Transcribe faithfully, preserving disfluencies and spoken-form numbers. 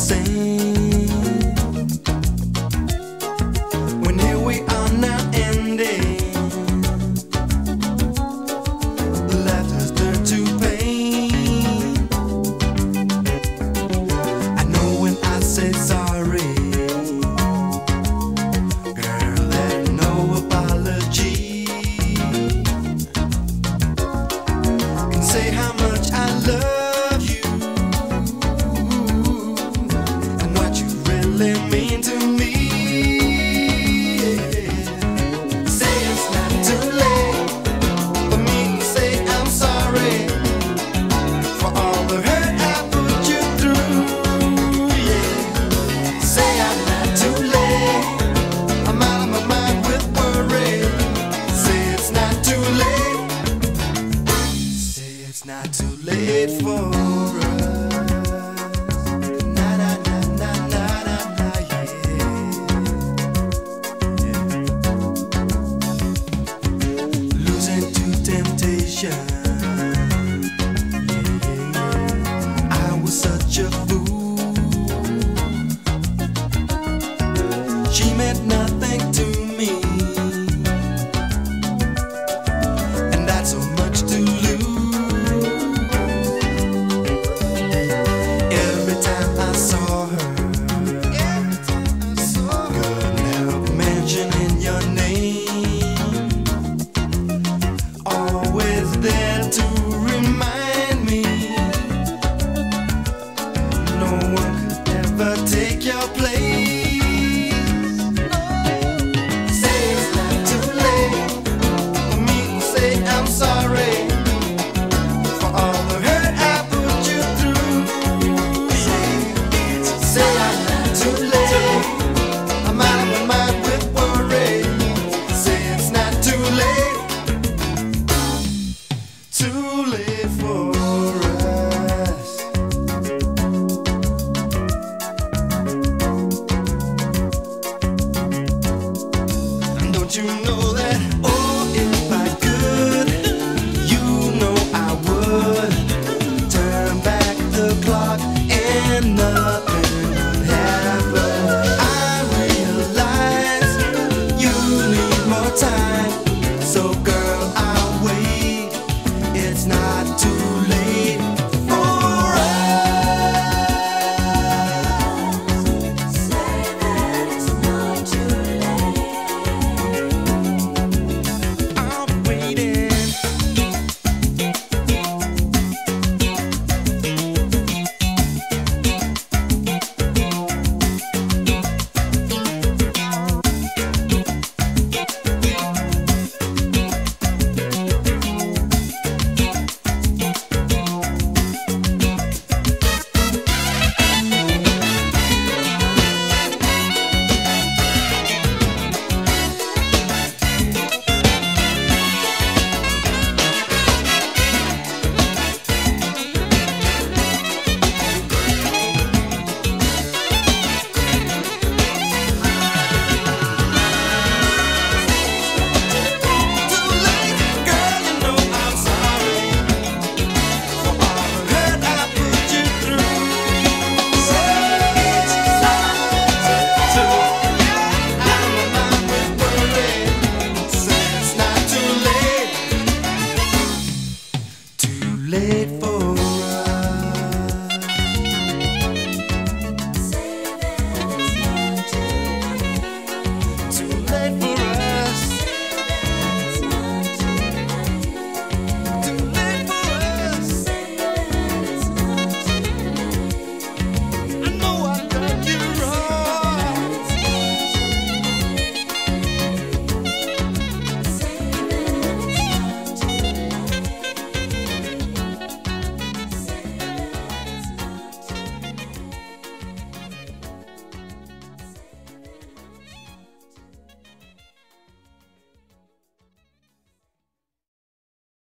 same. When here we are now ending, laughter's turned to pain. I know when I say sorry, girl, there's no apology. Can say how much I love you and what you really mean to me. Say it's not too late for me to say I'm sorry for all the hurt I put you through. Yeah. Say I'm not too late, I'm out of my mind with worry. Say it's not too late, say it's not too late for us. Na na na na na na na, yeah. Yeah. Losing to temptation. Yeah, yeah, yeah. I was such a fool. She meant nothing to me, and that's so much to lose. Every time I saw her, couldn't help mentioning your name. Always there to remind me no one could ever take your place. Say it's not too late for me to say I'm sorry for all the hurt I put you through. Say I'm not too late, I'm out of my mind with worry. Say it's not too late, too late for us. Don't you know that? Oh, if I could, you know I would turn back the clock and nothing would happen. I realize you need more time, so girl, I'll wait. It's not too late for us. Say that it's not too late. I'm waiting. Too late, girl, you know I'm sorry for all the hurt I put you through. Say it's not too late, out of my mind with worry. Say it's not too late, too late for